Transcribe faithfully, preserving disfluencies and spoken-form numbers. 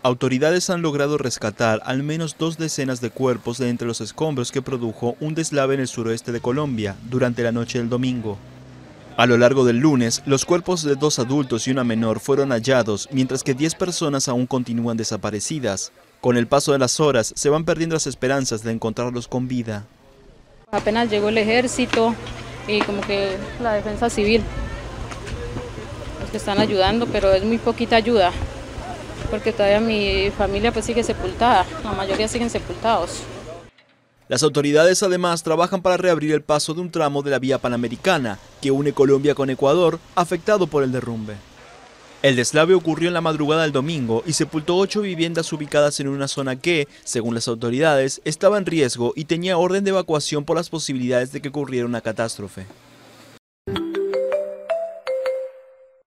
Autoridades han logrado rescatar al menos dos decenas de cuerpos de entre los escombros que produjo un deslave en el suroeste de Colombia durante la noche del domingo. A lo largo del lunes, los cuerpos de dos adultos y una menor fueron hallados, mientras que diez personas aún continúan desaparecidas. Con el paso de las horas, se van perdiendo las esperanzas de encontrarlos con vida. Apenas llegó el ejército y como que la defensa civil, los que están ayudando, pero es muy poquita ayuda, porque todavía mi familia pues sigue sepultada, la mayoría siguen sepultados. Las autoridades además trabajan para reabrir el paso de un tramo de la vía panamericana que une Colombia con Ecuador, afectado por el derrumbe. El deslave ocurrió en la madrugada del domingo y sepultó ocho viviendas ubicadas en una zona que, según las autoridades, estaba en riesgo y tenía orden de evacuación por las posibilidades de que ocurriera una catástrofe.